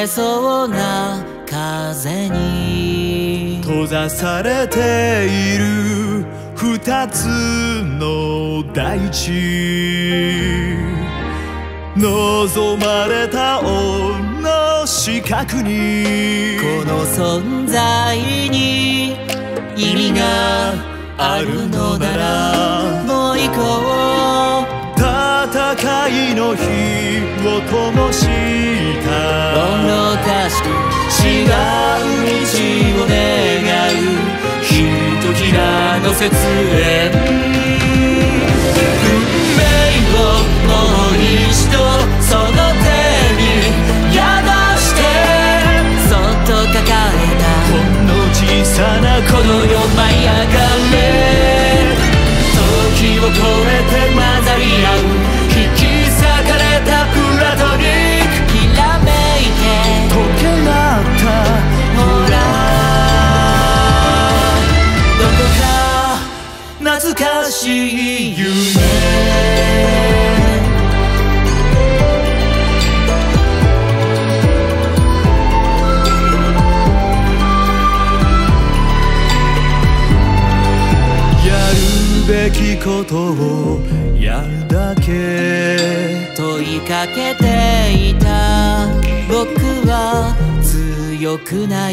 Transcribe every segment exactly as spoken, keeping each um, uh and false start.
れそうな風に閉ざされている二つの大地、望まれた王の死角にこの存在に意味があるのならもう行こう。 戦いの火を灯した愚かしく違う道を願うひときらの雪煙、運命をもう一度その手に宿してそっと抱えたほんの小さなこの世舞い上がれ、時を超えて混ざり合う引き裂かれたプラトニック、ひらめいて溶け合ったほらどこか懐かしい夢。 べきことをやるだけ問いかけていた僕は強くない、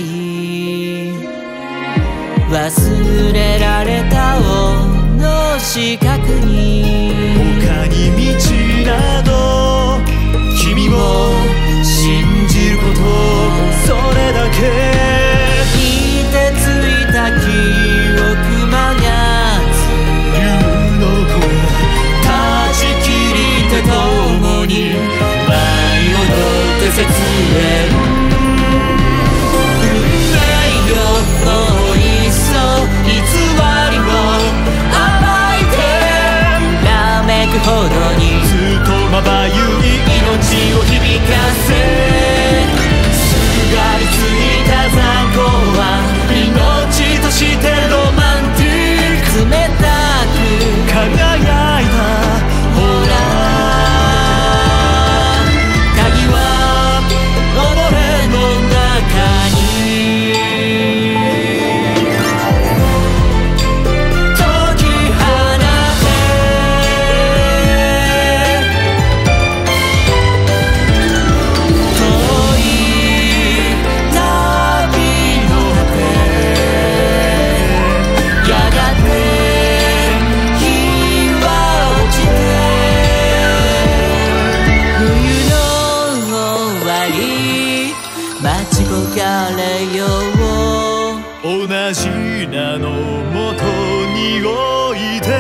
忘れられた王の死角に他に道など君も信じること、それだけいてついた記憶まが共に舞い踊って雪煙、運命よもういっそ偽りを暴いて揺らめくほどにずっとまばゆい命を響かせ、すがりついた残酷は命としてロマンティック、冷たく輝いたほら待ち焦がれよう、 同じ名のもとに置いて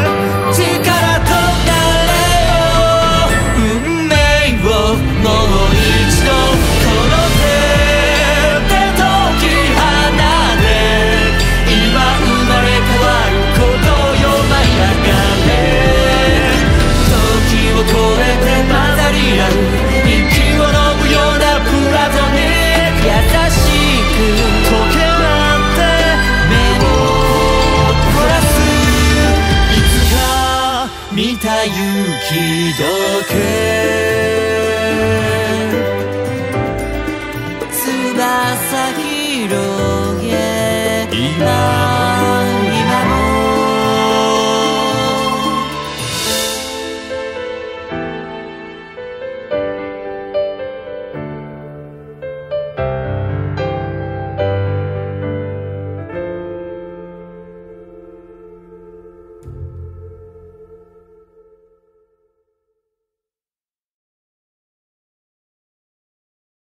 力となれよ、運命をもう